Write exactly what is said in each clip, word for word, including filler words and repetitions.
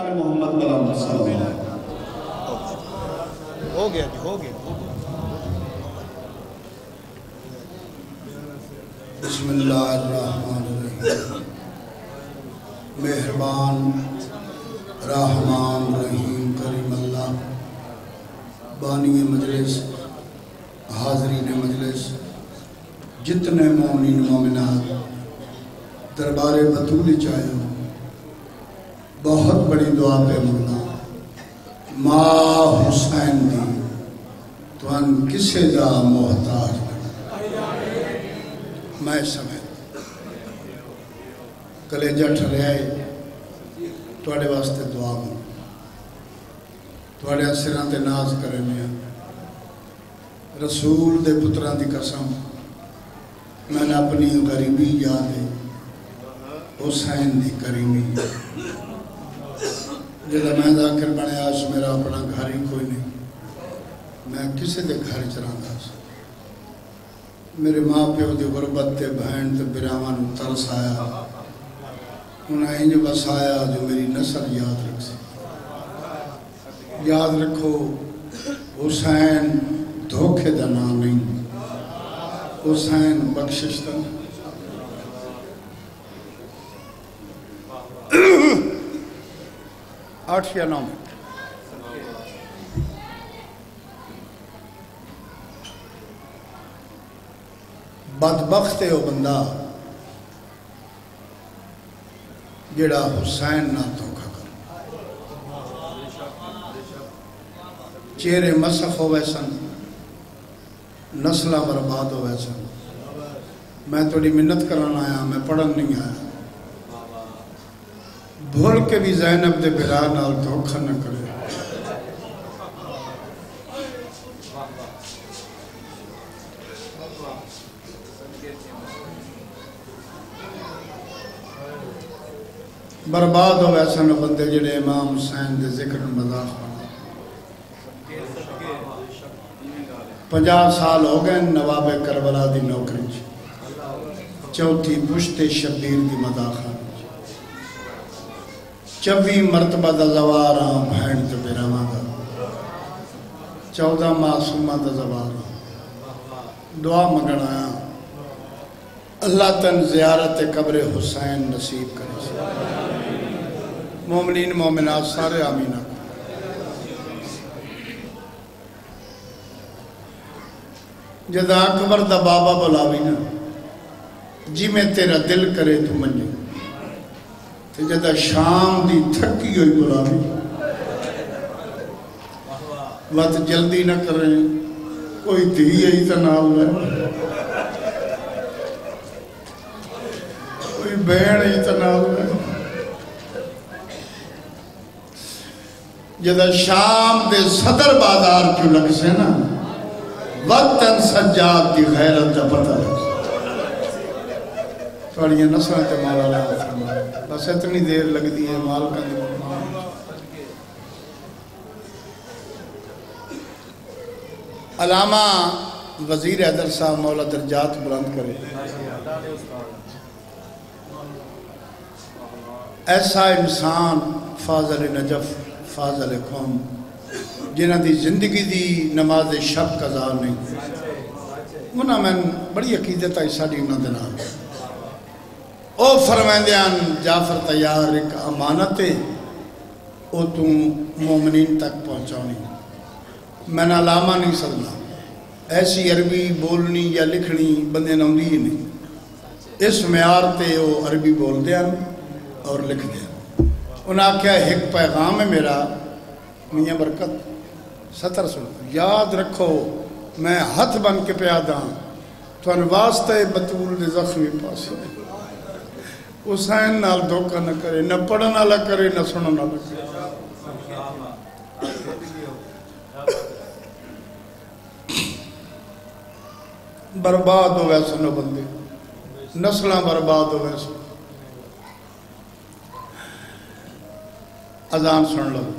جناب محمد ملام صلی اللہ علیہ وسلم. ہو گیا جی ہو گیا. بسم اللہ الرحمن الرحیم. مہربان رحمان رحیم کریم اللہ بانی مجلس، حاضرین مجلس، جتنے مومنین مومنات دربار بطول چاہے ہوں، بہت بڑی دعا پہ ملنا ماں حسین دی تو ان کسے دا محتاج میں سمجھ کلیجہ ٹھرے آئے توڑے واسطے دعا ہوں، توڑے اسران تے ناز کرنے رسول دے پتران دی قسم میں نے اپنی غریبی یاد ہے حسین دی کریمی. جدہ میں ذاکر بنے آج میرا اپنا گھر ہی کوئی نہیں، میں کسے دے گھر چران دا سا. میرے ماں پیو دی غربت تے بہن تے برامان ترس آیا، انہیں انج وسایا جو میری نسل یاد رکھ سی. یاد رکھو حسین دھوکے دا نام نہیں، حسین بخشش دا. آٹھ یا نو بدبخت ہے وہ بندہ جڑا حسین نہ دھوکا کر. چہرے مسخ ہوئے سن، نسلہ برباد ہوئے سن. میں تھوڑی منت کرنا آیا، میں پڑھن نہیں آیا. بھول کے بھی زینب دے بلا نال دھوکا نہ کرے. برباد ہو ویسا نو بندے جڑے امام حسین دے ذکر مذاق بنا. پنجاہ سال ہو گئے نواب کربلا دی نوکری، چوتھی پشت شبیر دی مذاق. چوی مرتبہ دا زوار آم بھین تو بیرامان دا، چودہ معصومہ دا زوار آم. دعا مگن آیا اللہ تن زیارت قبر حسین نصیب کرے. مومنین مومنات سارے آمینہ. جدا اکبر دا بابا بلاوی نا جی میں تیرا دل کرے تو منجو. جدہ شام دی تھکی ہوئی بلاوی وقت جلدی نہ کریں، کوئی دھی ہی تنال ہے، کوئی بین ہی تنال ہے. جدہ شام دے صدر بازار کیوں لگ سے نا وقتاً سجاد دی غیرت دا پتہ لگ سے. توڑیاں نسلیں تے مالا لگا فرمائے. بس اتنی دیر لگ دی ہے مال کا دی. علامہ وزیر حیدر صاحب مولا درجات بلند کرے. ایسا انسان فاضل نجف فاضل قوم جنہ دی زندگی دی نماز شب قضا نہیں. انہاں میں بڑی عقیدت آئی ساڑی انہاں دینا. او فرمائندیان جعفر تیار ایک امانت ہے او تم مومنین تک پہنچاؤنی. میں نے علامہ نہیں سکنا، ایسی عربی بولنی یا لکھنی بندے نوندی ہی نہیں. اس معیار تے وہ عربی بول دیا اور لکھ دیا. انہاں کیا ایک پیغام ہے میرا میاں برکت ستر سن یاد رکھو میں ہاتھ بن کے پیادا تو ان واسطے بطول دے زخمی پاس حسین نال دھوکہ نہ کرے، نہ پڑھنا نہ کرے، نہ سننا نہ کرے. برباد ہو ویسے نو بندے، نسلہ برباد ہو ویسے. اذان سن لو.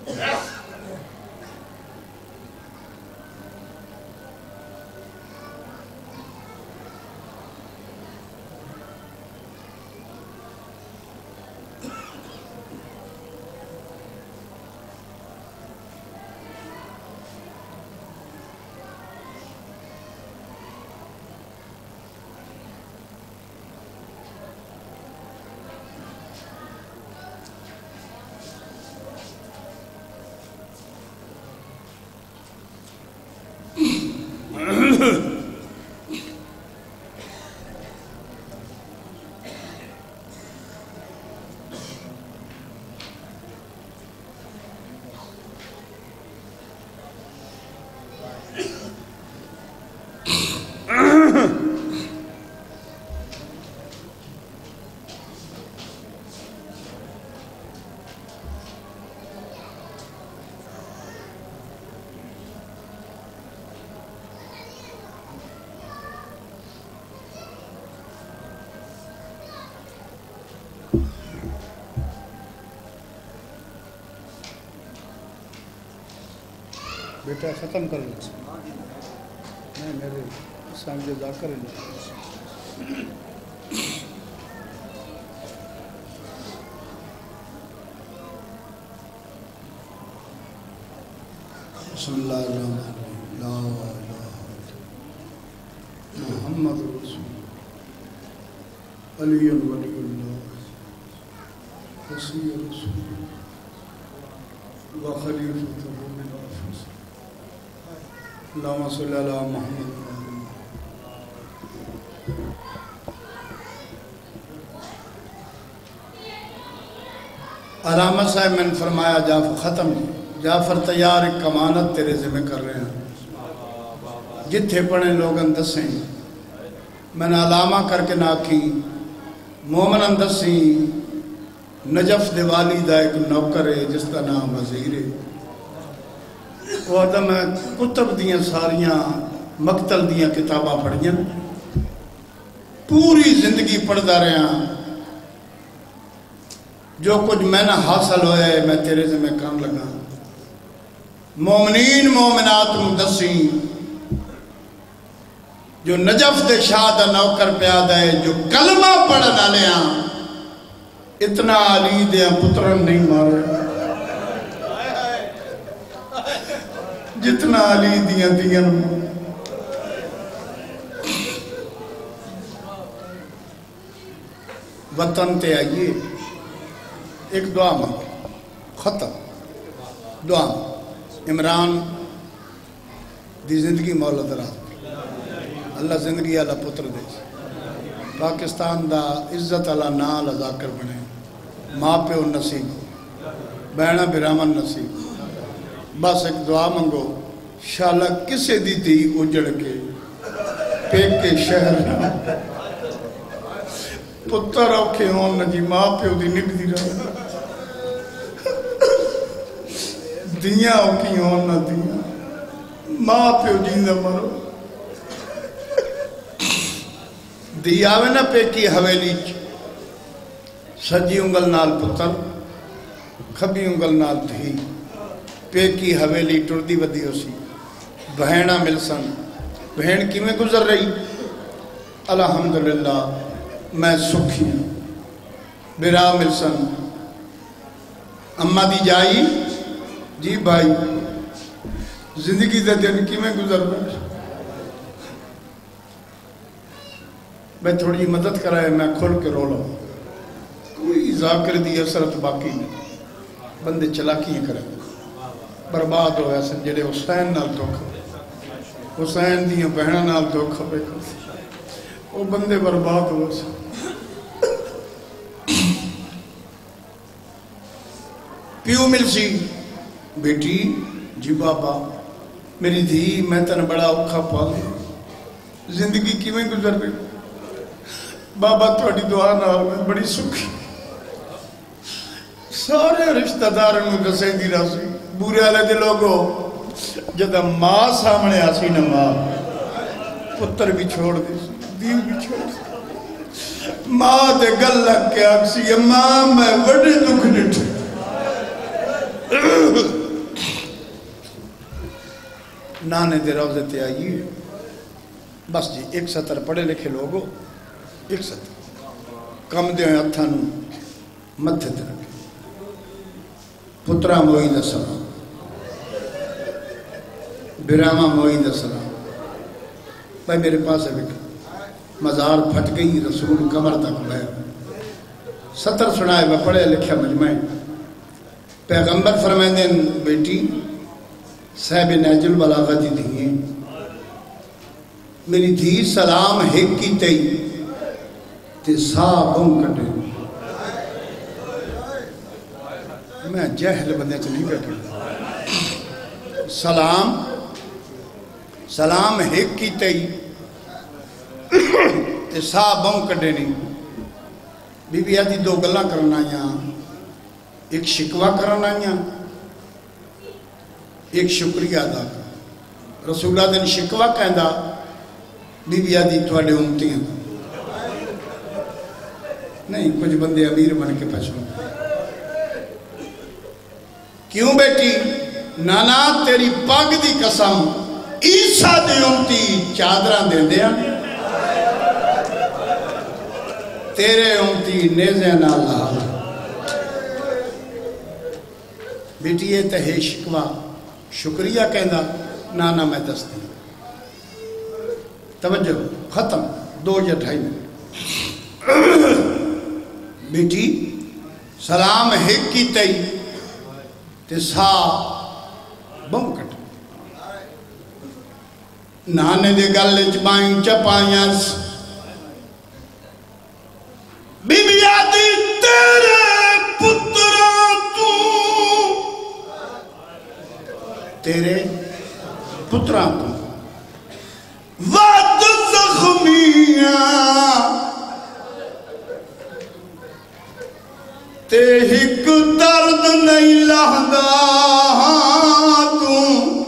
بیٹا ختم کر لو نہیں میرے سامنے جا کر بسم اللہ الرحمن الرحیم لا الہ محمد رسول علی ولی اللہ وصی رسول وخلیفۃ اللہم صلی علی محمد علامہ صاحب میں نے فرمایا جعفر ختم جعفر تیار ایک کمانت تیرے ذمہ کر رہے ہیں جتھے پڑھیں لوگ اندسیں میں نے علامہ کر کے ناکھی مومن اندسی نجف دیوالی دا ایک نوکر ہے جس کا نام وزیر ہے وہ آدھا میں کتب دیاں ساریاں مقتل دیاں کتاباں پڑھیاں پوری زندگی پڑھدا رہا جو کچھ میں نے حاصل ہوئے میں تیرے سے میں کام لگا مومنین مومنات مدسی جو نجف دے شاہ دا نوکر پیادا ہے جو کلمہ پڑھنا لیا اتنا علی دیا پترن نہیں مارے جتنا علی دیاں دیاں وطن تے آئیے ایک دعا مانگ ختم دعا عمران دی زندگی مولا درہ اللہ زندگی اللہ پتر دے پاکستان دا عزت اللہ نال ادا کر بنے ماں پہ ان نصیب بہنہ برامن نصیب بس ایک دعا منگو شاءاللہ کسے دی تھی اجڑ کے پیک کے شہر پتر اوکھے ہون نجی ماں پہ دی نک دی رہا دیاں اوکھی ہون نہ دیاں ماں پہ جیندہ مرو دیاوے نہ پیکی حویلی سجی انگل نال پتر کھبی انگل نال دھی پیکی حویلی ٹردی ودی ہو سی بہنہ ملسن بہن کی میں گزر رہی الحمدللہ میں سکھی ہوں برا ملسن اماں دی جائی جی بھائی زندگی دے دن کی میں گزر رہی میں تھوڑی مدد کرائے میں کھل کے رو لوں کوئی ذاکر دی اثرت باقی نہیں بندے چلاکیاں کریں برباد ہویا سن جڑے حسین نال دکھ حسین دیاں بہناں نال دکھ ہوئے وہ بندے برباد ہوئے سن پیو مل سی بیٹی جی بابا میری دھی میں تن بڑا اوکھا پالے زندگی کی میں گزر رہی بابا تھوڑی دعا نال میں بڑی سکھی سارے رشتہ داروں میں دسیں دی راسی بورے والے دے لوگوں جدہ ماں سامنے آسی نہ ماں پتر بھی چھوڑ دی دیو بھی چھوڑ دی ماں دے گل لگ کے آکسی ماں میں وڈے دکھ نٹھے نانے دے روزے تے آئیے بس جی ایک سطر پڑھے لکھے لوگو ایک سطر کم دے ہوئے ہتھاں نوں متھے تے رکھے پترا موئی دا سلام براما موئی دا سلام بھائی میرے پاس ہے بیٹا مزار پھٹ گئی رسول کمر تک میں ستر سنائے میں پڑھے لکھے مجمع پیغمبر فرمائیں بیٹی صاحب نہج البلاغہ دی دھیئے میری دھی سلام ہیک کی تئی تے سا بم کٹے میں جہل بندے چلی بیٹھا سلام سلام ہیک کی تئی تے سا بم کٹے نہیں بی بی آدھی دو گلہ کرنا یا ایک شکوہ کرنا یا ایک شکریہ ادا کر رسولہ دن شکوہ کہندا بی بی آدھی تھوڑے امتی ہیں نہیں کچھ بندے امیر بن کے پچھو کیوں بیٹی نانا تیری پاگ دی قسم عیسیٰ دی امتی چادران دے دیا تیرے امتی نیزے نہ لہا بیٹی یہ تہے شکوہ شکریہ کہنا نانا میں دستی توجہ ختم دو یا ڈھائی منٹ بیٹی سلام ہیک کی تئی تے سا بم کٹ نانے دے گل چپائیں چپائیں بی بی آدھی تیرے پترا تو تیرے پترا تو وعد زخمیاں تے ہک درد نہیں لہندا تو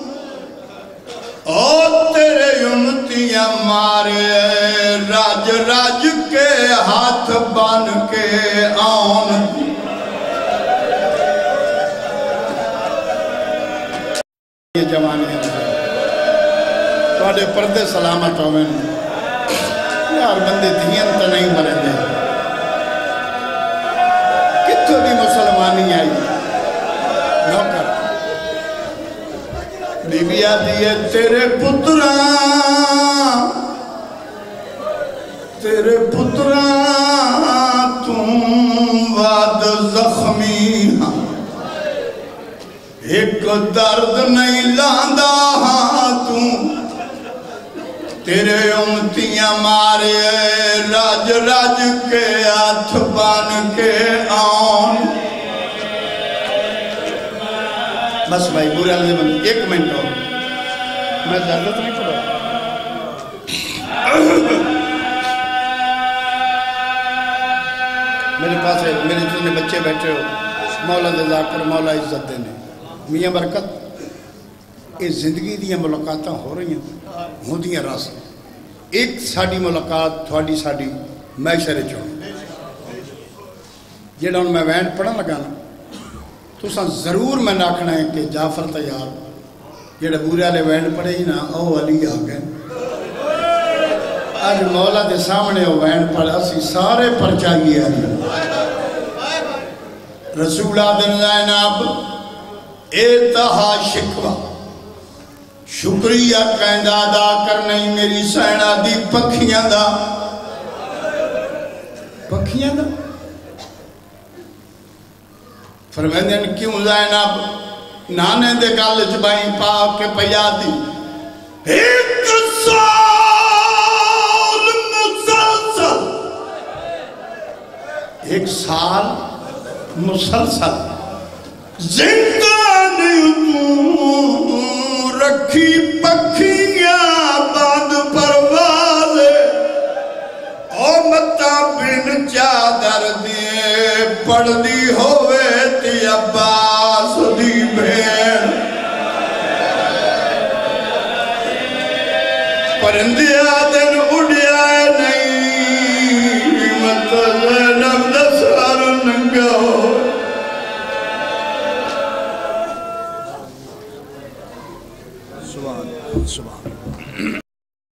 او تیرے امتیاں مارے راج راج کے ہاتھ بن کے آن یہ جوانی ہے توڑے پردے سلامت ہوئے یار بندے دھین تو نہیں مرے دے کتھو بھی مسلمانی آئی نوکر بی بی آدھی ہے تیرے پترا تیرے پترا تم وعد زخمی ہاں ایک درد نہیں لاندا ہاں تم تیرے امتیاں مارے راج راج کے ہاتھ بن کے آن بس بھائی بورے اللہ بند ایک منٹ ہو میں زیادت نہیں پڑھا میرے پاس ہے میرے جتنے بچے بیٹھے ہو مولا جزا کر مولا عزت دینے میاں برکت اس زندگی دیا ملاقاتاں ہو رہی ہیں ہوں دیاں راس ایک ساڑی ملاقات تھوڑی ساڑی میشر چون جیڑا ان میں وین پڑھا لگانا تو ساں ضرور میں ناکھنا ہے کہ جعفر تیار جیڑا بورے والے وین پڑھے ہی نا او علی آ گئے آج مولا دے سامنے او وین پڑھ اسی سارے پرچائیے علی رسول آدن زینب ایتہا شکوہ شکریہ کہندہ ادا کرنے میری سینہ دی پکھیاں دا پکھیاں دا فرمیندین کیوں زینب نانے دے گل جبائیں پاک کے پیا دی ایک سال مسلسل ایک سال مسلسل زندہ نہیں رکھی پکھیاں بند پرواز او متا بن چادر دے پڑھ دی